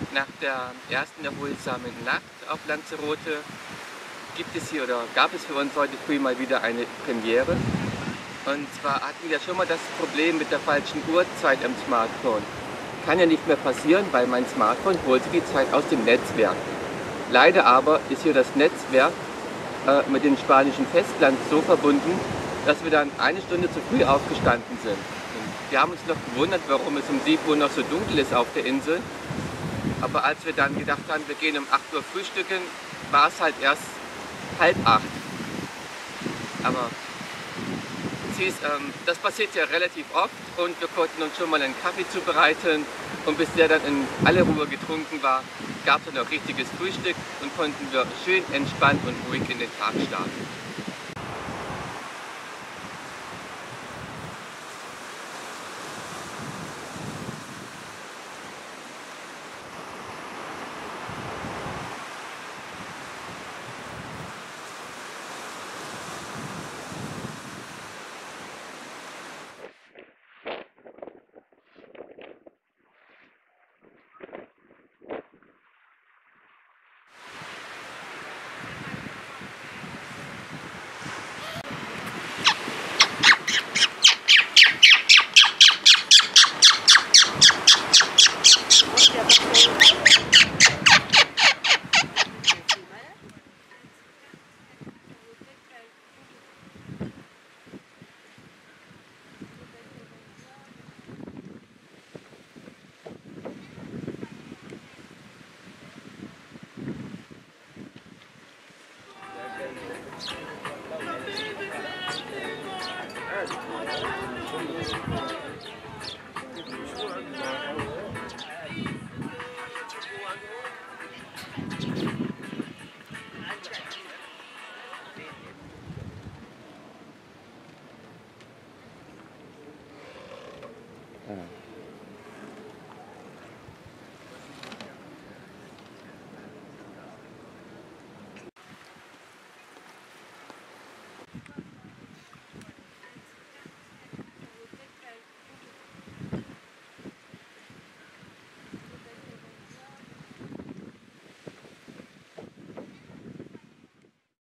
Nach der ersten erholsamen Nacht auf Lanzarote gab es für uns heute früh mal wieder eine Premiere. Und zwar hatten wir schon mal das Problem mit der falschen Uhrzeit am Smartphone. Kann ja nicht mehr passieren, weil mein Smartphone holte die Zeit aus dem Netzwerk. Leider aber ist hier das Netzwerk mit dem spanischen Festland so verbunden, dass wir dann eine Stunde zu früh aufgestanden sind. Und wir haben uns noch gewundert, warum es um 7 Uhr noch so dunkel ist auf der Insel. Aber als wir dann gedacht haben, wir gehen um 8 Uhr frühstücken, war es halt erst halb 8. Aber das passiert ja relativ oft und wir konnten uns schon mal einen Kaffee zubereiten und bis der dann in aller Ruhe getrunken war, gab es dann auch richtiges Frühstück und konnten wir schön entspannt und ruhig in den Tag starten.